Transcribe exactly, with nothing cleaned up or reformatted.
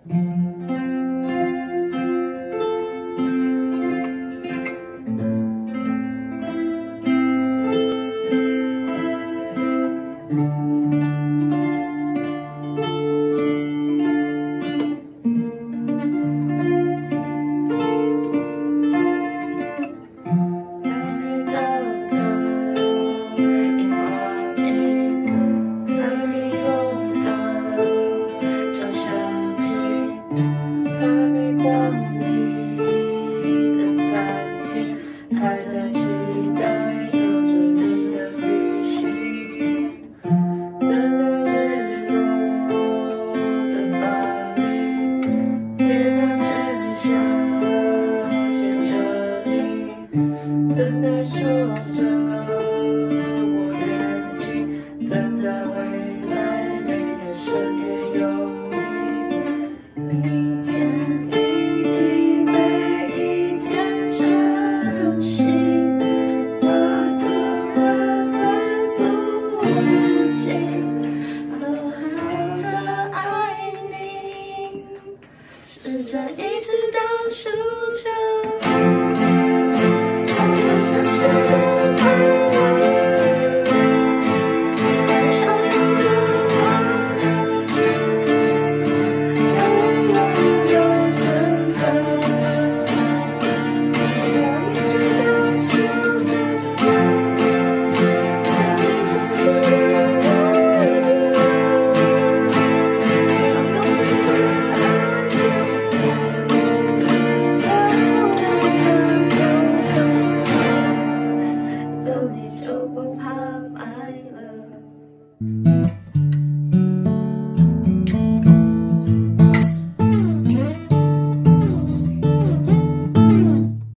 还在期待有着你的旅行，等待日落的巴黎，铁塔之下牵着你，等待说着我愿意，等待未来每天深夜有你，一天一地每一天珍惜。是在一直倒数。